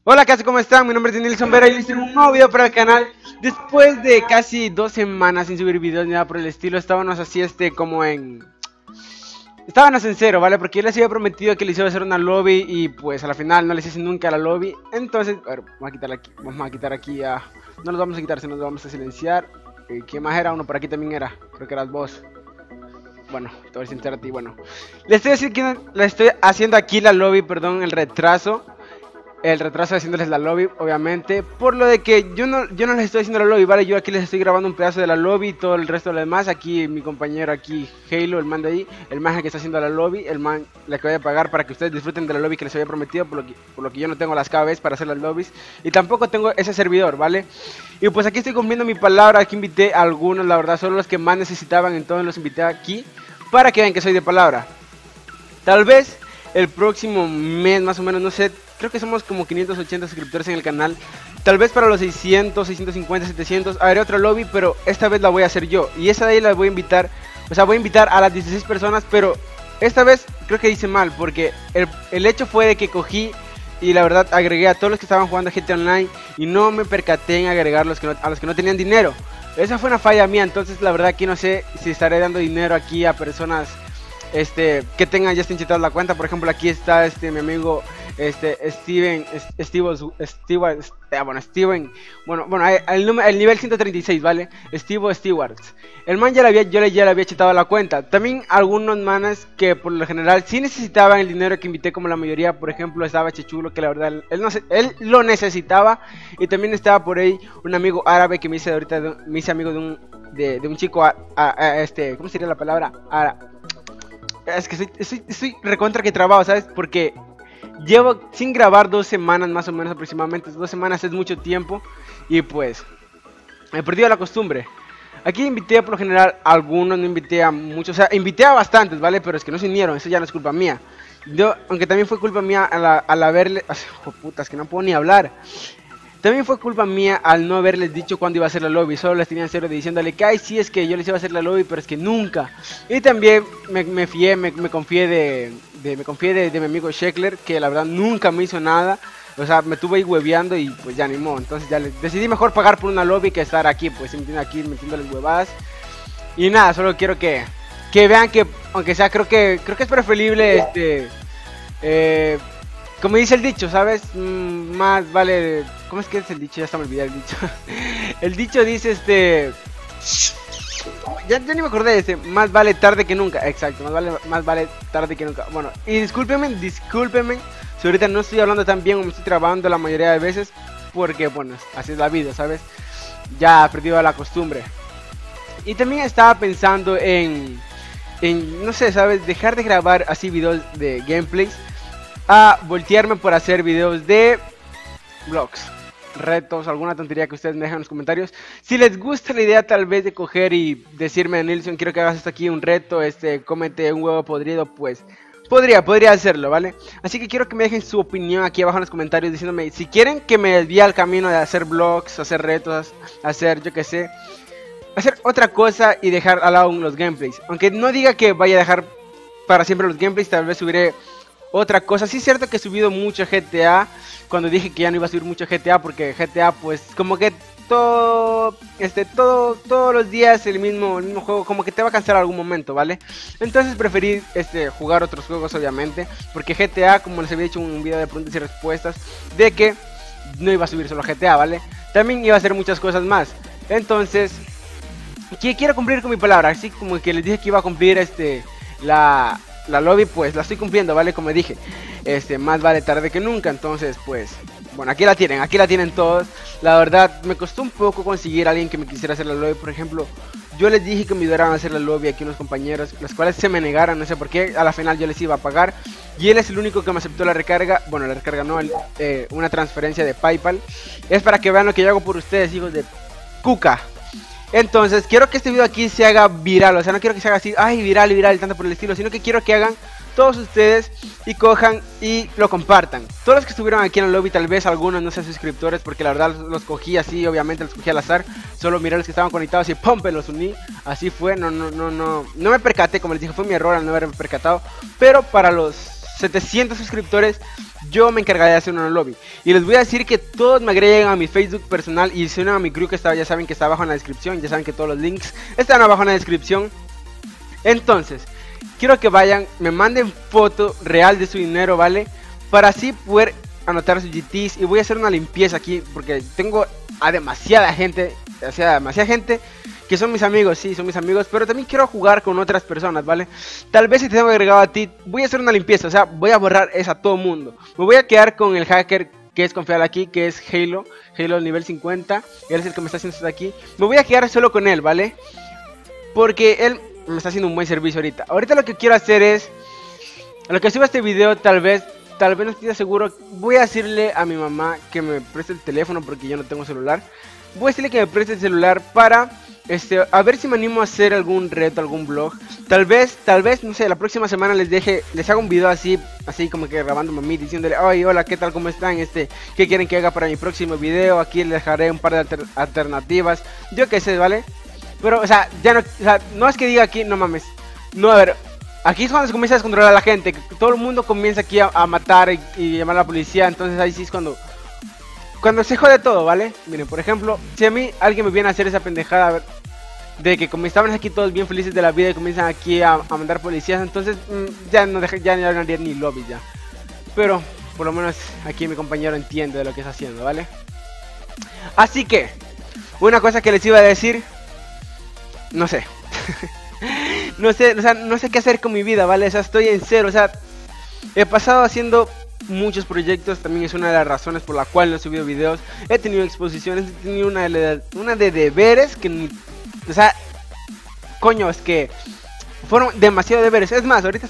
Hola, ¿qué tal? ¿Cómo están? Mi nombre es Daniel Vera y les traigo un nuevo video para el canal. Después de casi 2 semanas sin subir videos ni nada por el estilo, estábamos así como en... Estábamos en cero, ¿vale? Porque yo les había prometido que les iba a hacer una lobby y pues a la final no les hice nunca la lobby. Entonces, a ver, vamos a quitar aquí a... No los vamos a quitar, sino los vamos a silenciar. ¿Quién más era? Uno por aquí también era, creo que eras vos. Bueno, te voy a silenciar a ti, bueno. Le estoy haciendo aquí la lobby, perdón, el retraso haciéndoles la lobby, obviamente, por lo de que yo no les estoy haciendo la lobby, vale, yo aquí les estoy grabando un pedazo de la lobby y todo el resto de lo demás. Aquí mi compañero aquí, Halo, el man de ahí, el man que está haciendo la lobby, el man le acabo de pagar para que ustedes disfruten de la lobby que les había prometido, por lo que yo no tengo las KBs para hacer las lobbies y tampoco tengo ese servidor, vale. Y pues aquí estoy cumpliendo mi palabra, aquí invité a algunos, la verdad, solo los que más necesitaban, entonces los invité aquí para que vean que soy de palabra. Tal vez el próximo mes, más o menos, no sé, creo que somos como 580 suscriptores en el canal. Tal vez para los 600, 650, 700 haré otra lobby, pero esta vez la voy a hacer yo. Y esa de ahí la voy a invitar, o sea, voy a invitar a las 16 personas, pero esta vez creo que hice mal, porque el hecho fue de que cogí y la verdad agregué a todos los que estaban jugando a GTA Online y no me percaté en agregar a los que no tenían dinero. Esa fue una falla mía, entonces la verdad aquí no sé si estaré dando dinero aquí a personas que tengan ya chetado la cuenta. Por ejemplo, aquí está mi amigo Steven, el nivel 136, ¿vale? Steve Stewards. El man ya le había chetado la cuenta. También algunos manes que por lo general sí necesitaban el dinero que invité, como la mayoría. Por ejemplo, estaba Chechulo, que la verdad él lo necesitaba. Y también estaba por ahí un amigo árabe que me hice ahorita, me hice amigo de un chico, ¿cómo sería la palabra? Es que estoy recontra que trabado, ¿sabes? Porque llevo sin grabar 2 semanas más o menos aproximadamente. 2 semanas es mucho tiempo y pues he perdido la costumbre. Aquí invité por lo general a algunos, no invité a muchos, o sea, invité a bastantes, ¿vale? Pero es que no se unieron, eso ya no es culpa mía. Yo, aunque también fue culpa mía al haberle... Oh, putas, que no puedo ni hablar. También fue culpa mía al no haberles dicho cuándo iba a hacer la lobby. Solo les tenía en cero diciéndole que ay, sí, es que yo les iba a hacer la lobby, pero es que nunca. Y también me confié de mi amigo Sheckler, que la verdad nunca me hizo nada. O sea, me tuve ahí hueveando y pues ya ni modo. Entonces ya decidí mejor pagar por una lobby que estar aquí, pues aquí metiéndoles huevadas. Y nada, solo quiero que vean que, aunque sea, creo que es preferible como dice el dicho, ¿sabes? Más vale... ¿Cómo es que es el dicho? Ya está me olvidé el dicho. El dicho dice ya ni me acordé de más vale tarde que nunca. Exacto, más vale tarde que nunca. Bueno, y discúlpenme si ahorita no estoy hablando tan bien o me estoy trabando la mayoría de veces. Porque, bueno, así es la vida, ¿sabes? Ya he perdido la costumbre. Y también estaba pensando no sé, ¿sabes? Dejar de grabar así videos de gameplays a voltearme por hacer videos de vlogs, retos, alguna tontería que ustedes me dejen en los comentarios. Si les gusta la idea tal vez de coger y decirme, Nilson, quiero que hagas esto aquí, un reto, cómete un huevo podrido, pues podría hacerlo, ¿vale? Así que quiero que me dejen su opinión aquí abajo en los comentarios diciéndome si quieren que me desvíe al camino de hacer vlogs, hacer retos, hacer yo que sé, hacer otra cosa y dejar al lado los gameplays. Aunque no diga que vaya a dejar para siempre los gameplays, tal vez subiré otra cosa. Sí es cierto que he subido mucho GTA, cuando dije que ya no iba a subir mucho GTA, porque GTA pues como que todos los días el mismo juego, como que te va a cansar algún momento, ¿vale? Entonces preferí jugar otros juegos, obviamente, porque GTA, como les había dicho en un video de preguntas y respuestas, de que no iba a subir solo GTA, ¿vale? También iba a hacer muchas cosas más. Entonces quiero cumplir con mi palabra, así como que les dije que iba a cumplir la lobby, pues la estoy cumpliendo, ¿vale? Como dije, más vale tarde que nunca. Entonces, pues, bueno, aquí la tienen todos. La verdad, me costó un poco conseguir a alguien que me quisiera hacer la lobby. Por ejemplo, yo les dije que me ayudaran a hacer la lobby aquí unos compañeros, los cuales se me negaron, no sé por qué. A la final yo les iba a pagar y él es el único que me aceptó la recarga. Bueno, la recarga no, una transferencia de PayPal. Es para que vean lo que yo hago por ustedes, hijos de cuca. Entonces, quiero que este video aquí se haga viral, o sea, no quiero que se haga así, ay, viral, tanto por el estilo, sino que quiero que hagan todos ustedes y cojan y lo compartan. Todos los que estuvieron aquí en el lobby, tal vez algunos no sean suscriptores, porque la verdad los cogí así, obviamente los cogí al azar, solo miré los que estaban conectados y ¡pum! Los uní, así fue, no me percaté, como les dije, fue mi error al no haberme percatado, pero para los 700 suscriptores yo me encargaré de hacer una lobby. Y les voy a decir que todos me agreguen a mi Facebook personal y se unan a mi crew que está, ya saben que está abajo en la descripción. Ya saben que todos los links están abajo en la descripción. Entonces, quiero que vayan, me manden foto real de su dinero, ¿vale? Para así poder anotar sus GTs. Y voy a hacer una limpieza aquí porque tengo a demasiada gente, que son mis amigos, sí, son mis amigos, pero también quiero jugar con otras personas, ¿vale? Tal vez si te tengo agregado a ti, voy a hacer una limpieza, o sea, voy a borrar eso a todo mundo. Me voy a quedar con el hacker que es confiable aquí, que es Halo nivel 50, él es el que me está haciendo esto de aquí. Me voy a quedar solo con él, ¿vale? Porque él me está haciendo un buen servicio ahorita. Ahorita lo que quiero hacer es, a lo que suba este video, tal vez no estoy seguro, voy a decirle a mi mamá que me preste el teléfono porque yo no tengo celular. Voy a decirle que me preste el celular para a ver si me animo a hacer algún reto, algún vlog. Tal vez, no sé, la próxima semana les hago un video así como que grabándome a mí, diciéndole, ay, hola, ¿qué tal? ¿Cómo están? ¿Qué quieren que haga para mi próximo video? Aquí les dejaré un par de alternativas, yo qué sé, ¿vale? Pero, o sea, ya no, o sea, no es que diga aquí, no mames, no, a ver, aquí es cuando se comienza a descontrolar a la gente, que todo el mundo comienza aquí a matar y llamar a la policía, entonces ahí sí es cuando se jode todo, ¿vale? Miren, por ejemplo, si a mí alguien me viene a hacer esa pendejada, a ver, de que como estaban aquí todos bien felices de la vida y comienzan aquí a mandar policías, entonces ya no haría ni lobby ya. Pero, por lo menos aquí mi compañero entiende de lo que está haciendo, ¿vale? Así que, una cosa que les iba a decir, no sé. no sé, o sea, no sé qué hacer con mi vida, ¿vale? O sea, estoy en cero, o sea, he pasado haciendo muchos proyectos, también es una de las razones por la cual no he subido videos. He tenido exposiciones, he tenido una de deberes que, o sea, coño, es que fueron demasiado deberes. Es más, ahorita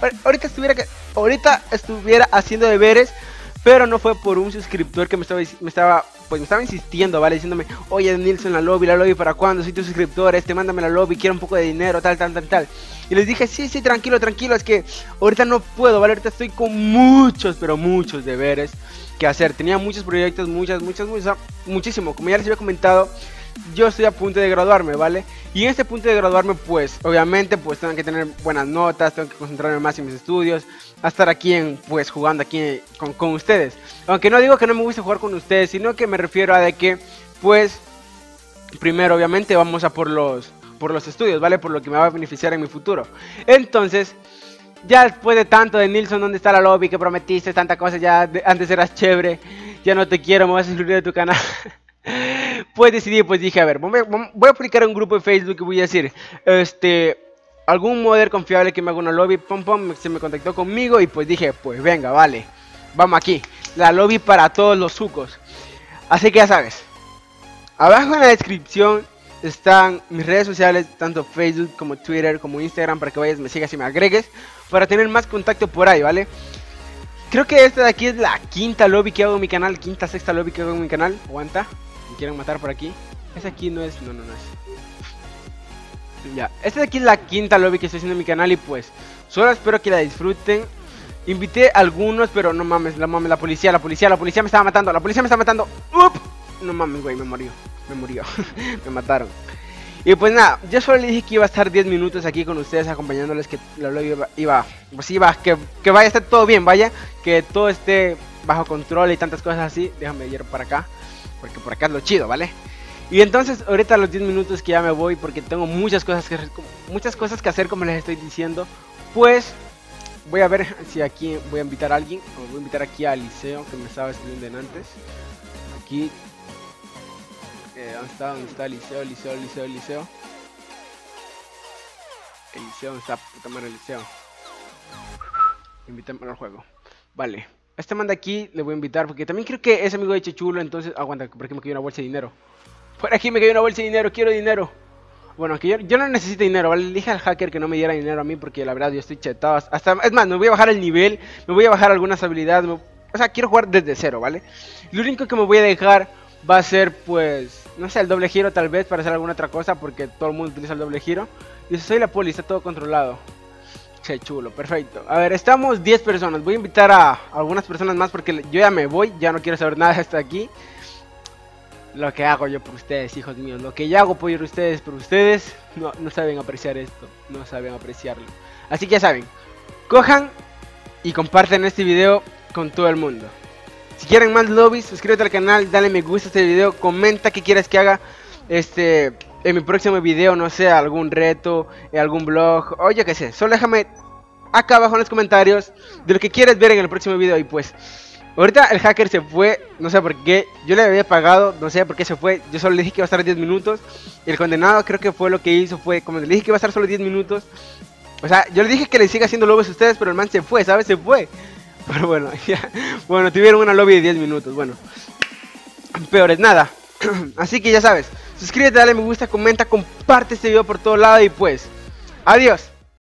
estuviera haciendo deberes, pero no fue por un suscriptor que me estaba insistiendo, ¿vale? Diciéndome, oye, Nilson, la lobby, ¿para cuándo? Soy tu suscriptor, mándame la lobby, quiero un poco de dinero, tal. Y les dije, sí, tranquilo, es que ahorita no puedo, ¿vale? Ahorita estoy con muchos, pero muchos deberes que hacer. Tenía muchos proyectos, muchísimo. Como ya les había comentado, yo estoy a punto de graduarme, ¿vale? Y en este punto de graduarme, pues, obviamente, pues tengo que tener buenas notas, tengo que concentrarme más en mis estudios, a estar aquí pues, jugando aquí con ustedes. Aunque no digo que no me guste jugar con ustedes, sino que me refiero a de que, pues, primero, obviamente, vamos a por los estudios, ¿vale? Por lo que me va a beneficiar en mi futuro. Entonces, ya después de tanto de Nilson, ¿dónde está la lobby? Que prometiste tanta cosa, ya antes eras chévere, ya no te quiero, me vas a excluir de tu canal. Pues decidí, pues dije, a ver, voy a aplicar un grupo de Facebook y voy a decir, algún modder confiable que me haga una lobby, se me contactó conmigo y pues dije, pues venga, vale, vamos aquí, la lobby para todos los sucos. Así que ya sabes, abajo en la descripción están mis redes sociales, tanto Facebook como Twitter como Instagram, para que vayas, me sigas y me agregues, para tener más contacto por ahí, ¿vale? Creo que esta de aquí es la quinta lobby que hago en mi canal, sexta lobby que hago en mi canal, aguanta. Me quieren matar por aquí. Esta aquí no es, no es. Ya, esta de aquí es la quinta lobby que estoy haciendo en mi canal y pues solo espero que la disfruten. Invité a algunos, pero no mames, la policía me estaba matando, ¡Up! No mames, güey, me murió, me mataron. Y pues nada, yo solo le dije que iba a estar 10 minutos aquí con ustedes acompañándoles, que la lobby que vaya a estar todo bien, vaya, que todo esté bajo control y tantas cosas así. Déjame ir para acá, porque por acá es lo chido, ¿vale? Y entonces ahorita a los 10 minutos que ya me voy, porque tengo muchas cosas que hacer como les estoy diciendo, pues voy a ver si aquí voy a invitar a alguien, o voy a invitar aquí a Liceo, que me estaba escribiendo antes. Aquí, ¿dónde está Liceo? Liceo, ¿dónde está? Puta madre, Liceo. Invítame al juego. Vale. Este man de aquí le voy a invitar porque también creo que es amigo de Chechulo, entonces aguanta, por aquí me cayó una bolsa de dinero. Por aquí me cayó una bolsa de dinero, quiero dinero. Bueno, que yo no necesito dinero, ¿vale? Le dije al hacker que no me diera dinero a mí porque la verdad yo estoy chetado. Es más, me voy a bajar el nivel, me voy a bajar algunas habilidades, o sea, quiero jugar desde cero, ¿vale? Lo único que me voy a dejar va a ser, pues, no sé, el doble giro tal vez para hacer alguna otra cosa porque todo el mundo utiliza el doble giro. Y soy la poli, está todo controlado. Che, chulo, perfecto. A ver, estamos 10 personas. Voy a invitar a algunas personas más porque yo ya me voy. Ya no quiero saber nada hasta aquí. Lo que hago yo por ustedes, hijos míos. Lo que yo hago por ustedes, no saben apreciar esto. No saben apreciarlo. Así que ya saben. Cojan y comparten este video con todo el mundo. Si quieren más lobbies, suscríbete al canal, dale me gusta a este video, comenta qué quieres que haga en mi próximo video, no sé, algún reto, algún vlog, o yo qué sé. Solo déjame acá abajo en los comentarios de lo que quieres ver en el próximo video. Y pues, ahorita el hacker se fue, no sé por qué, yo le había pagado, no sé por qué se fue, yo solo le dije que iba a estar 10 minutos. Y el condenado creo que fue lo que hizo, fue como le dije que iba a estar solo 10 minutos. O sea, yo le dije que le siga haciendo lobbies a ustedes, pero el man se fue, ¿sabes? Se fue. Pero bueno, ya, bueno, tuvieron una lobby de 10 minutos, bueno. Peor es nada. Así que ya sabes, suscríbete, dale me gusta, comenta, comparte este video por todo lado y pues, adiós.